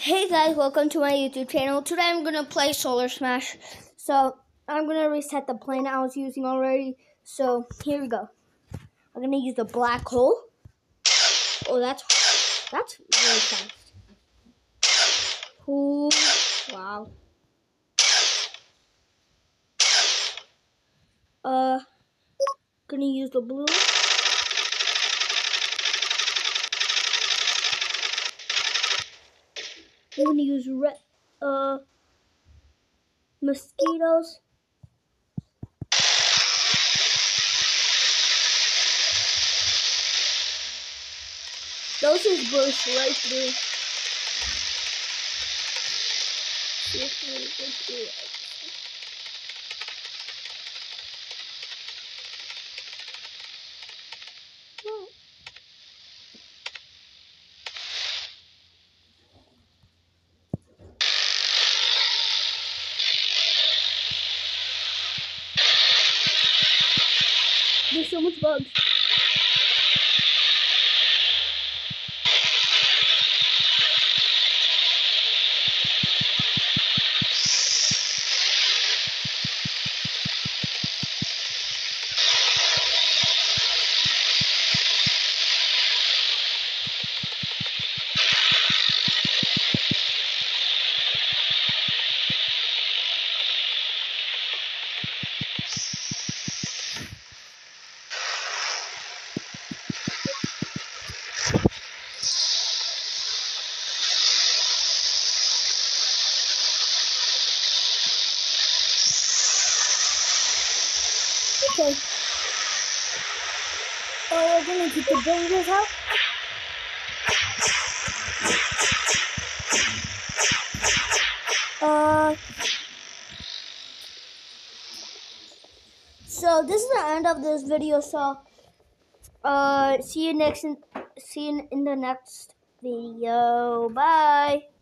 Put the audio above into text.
Hey guys, welcome to my YouTube channel. Today I'm going to play Solar Smash. So I'm going to reset the plane I was using already. So here we go. I'm going to use the black hole. Oh, that's really fast. Ooh, wow. Gonna use the blue. I'm gonna use red, mosquitoes. Those just burst right through. There's so much bugs. Okay. Oh, we're gonna keep the dangers out. So this is the end of this video. So see you in the next video. Bye.